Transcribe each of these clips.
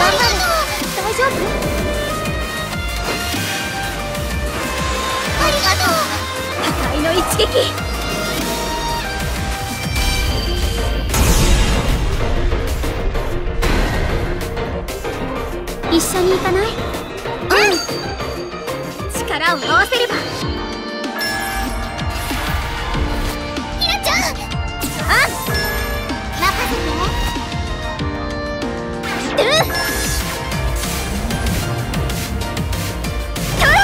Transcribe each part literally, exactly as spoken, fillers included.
大丈夫？ありがとう。破壊の一撃。一緒に行かない？うん。力を合わせれば。ひなちゃん。あん。任せて。うっ。トラ。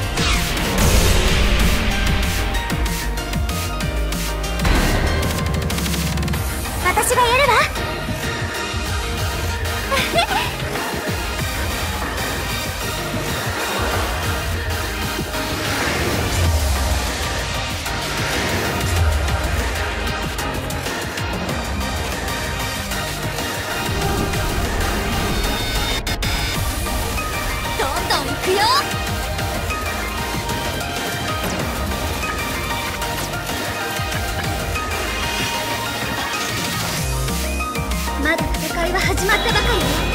私がやるわ。まだ戦いは始まったばかり。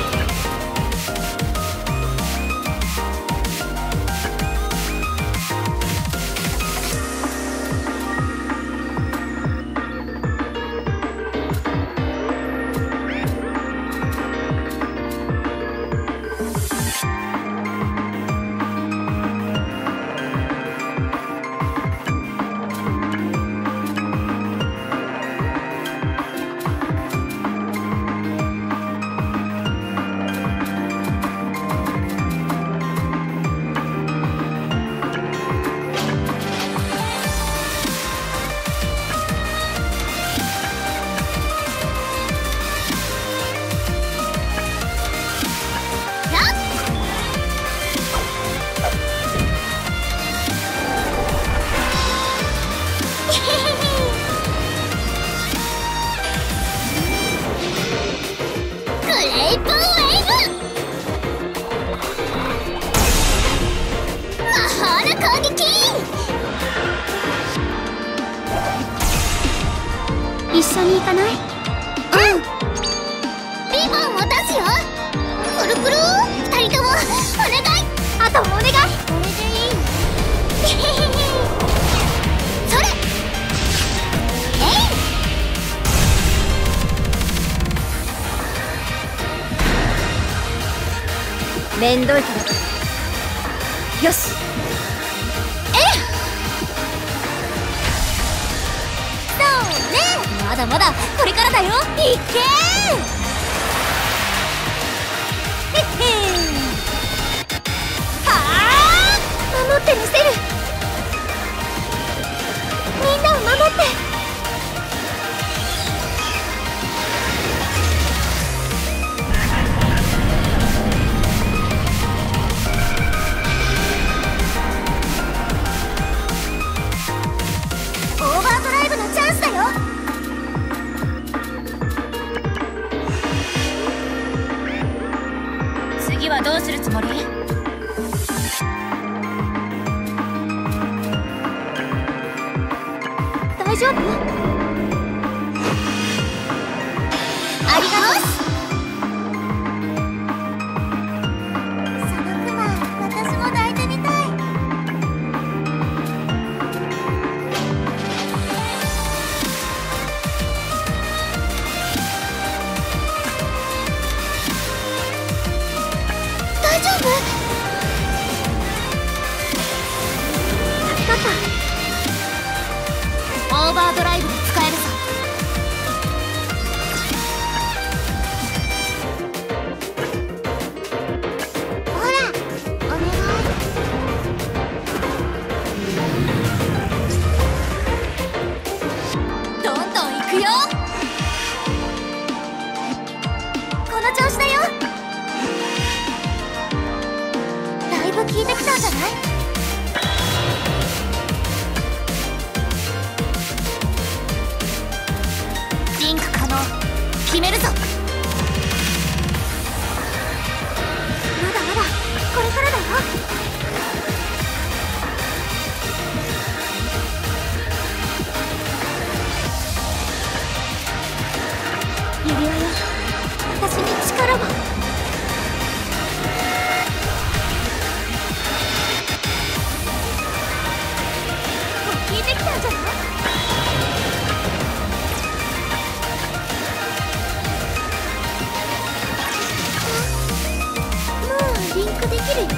一緒に行かない？うん。リボンを出すよ。くるくる。二人ともお願い。あとお願い。これでいい。それ。えい。めんどいけど。よし。まだまだこれからだよ。いっけー。へっへん。はあ。守ってみせる。みんなを守って。オーバードライブのチャンスだよ。次はどうするつもり？大丈夫？ありがとう。そのクマ、私も抱いてみたい。大丈夫？助かった。オーバードライブるよ。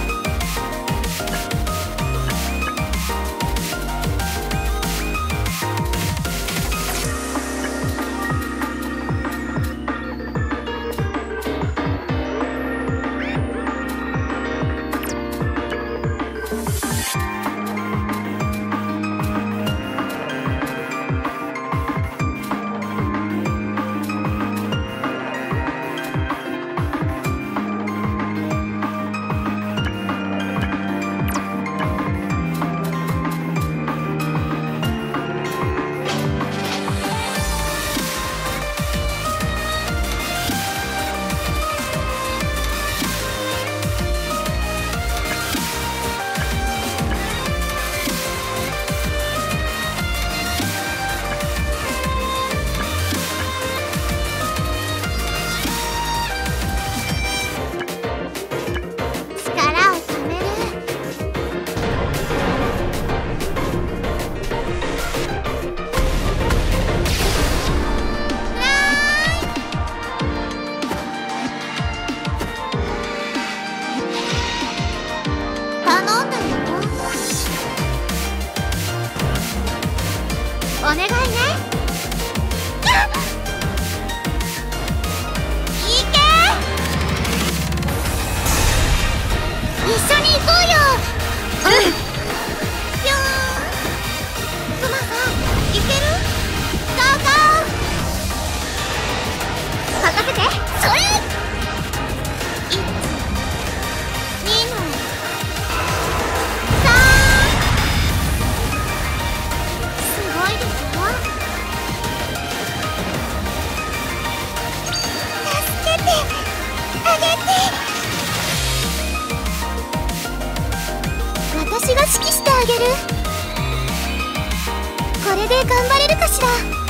お願いね。いけ！一緒に行こうよ。うん。ぴょーん。クマさん、いける？ゴーゴー。任せて。それ！いち、にのさん。すごいですよ。助けてあげて。私が指揮してあげる。これで頑張れるかしら。